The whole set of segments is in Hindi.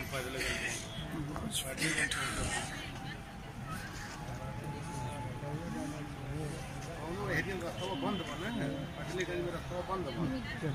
रास्ता बंद बना है, पटली गली में रास्ता बंद बना।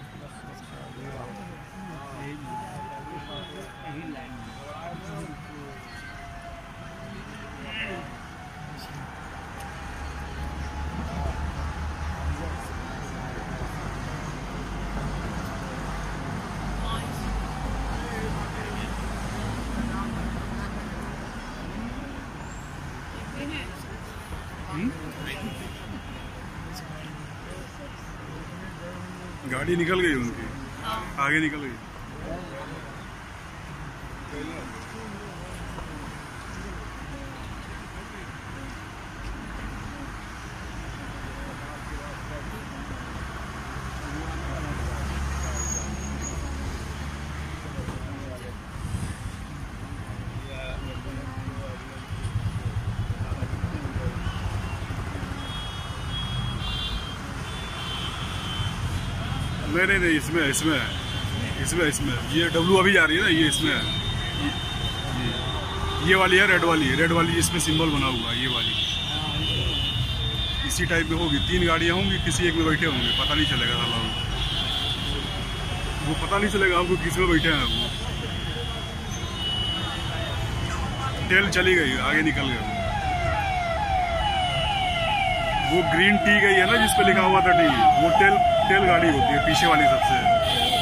गाड़ी निकल गई उनकी, आगे निकल गई। नहीं इसमें ये डब्लू अभी जा रही है ना, ये इसमें है, ये वाली है, रेड वाली इसमें सिंबल बना हुआ है, ये वाली इसी टाइप में होगी। 3 गाड़ियाँ होंगी, किसी एक में बैठे होंगे, पता नहीं चलेगा साला वो पता नहीं चलेगा आपको किस में बैठे हैं। वो टेल चली गई, आगे निकल गए। वो ग्रीन टी गई है ना जिस पे लिखा हुआ था टी, वो टेल गाड़ी होती है पीछे वाली सबसे।